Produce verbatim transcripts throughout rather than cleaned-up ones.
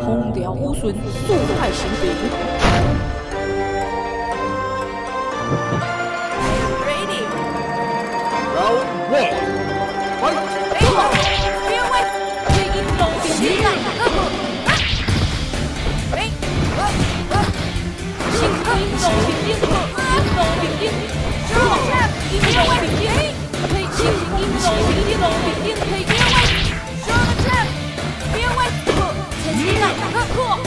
风调雨顺，速快成兵。 Ready. Round one. Fight. 别往，别位，可以引动兵力。哎，请引动兵力，引动兵力，是往下，引动兵力，可以请引动兵力，引动兵力，可以别位，是往下，别位，趁机来破，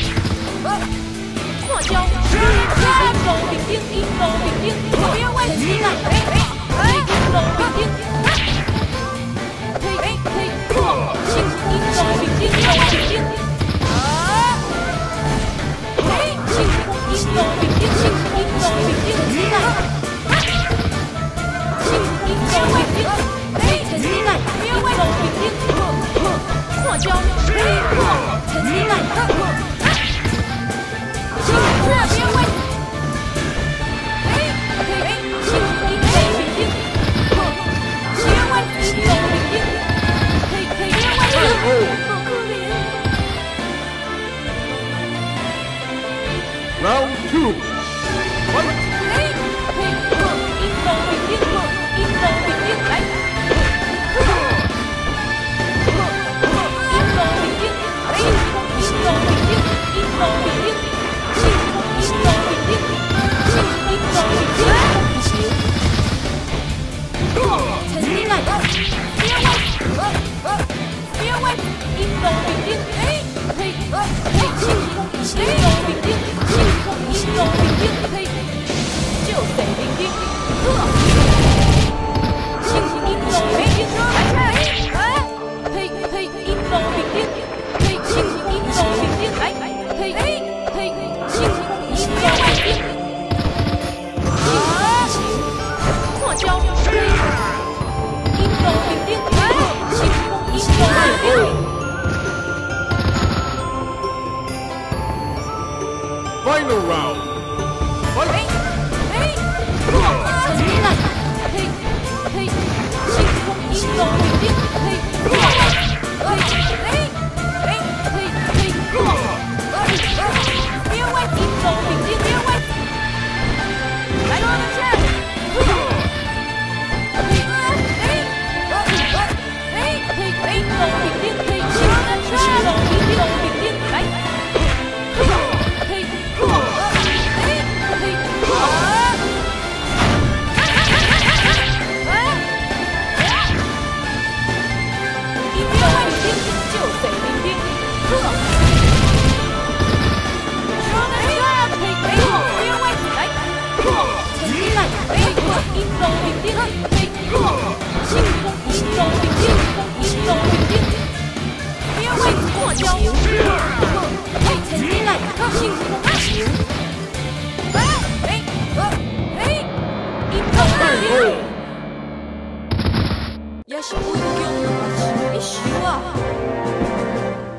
破交，引动兵力，引动兵力，别位，趁机来，哎哎哎，引动兵力。可以可以破，请引动兵力，引动兵力，啊！哎，请引动兵力，请引动兵力，请引动兵力，哎，趁机来，别为动兵力，破破破交，哎破，趁机来，破，请破别为，哎可以请引动兵力，破，别为引动兵力。 Round two. Fight. 哎，可以破，引动兵力，破，引动兵力，来，破，破，破，引动兵力，哎，引动兵力，引动兵力，请引动兵力，请引动兵力，破，趁机来，别位，别位，引动兵力，哎，可以，可以，请引动兵力。引动兵力可以，就得兵力，呵，请引动兵力，哎哎，可以可以引动兵力，可以请引动兵力，来，可以可以请引动兵力，啊，破交，可以引动兵力，哎，请引动兵力。 Final round. Fight. 哎哎，破，趁机来，可以可以，请引动兵力，可以破。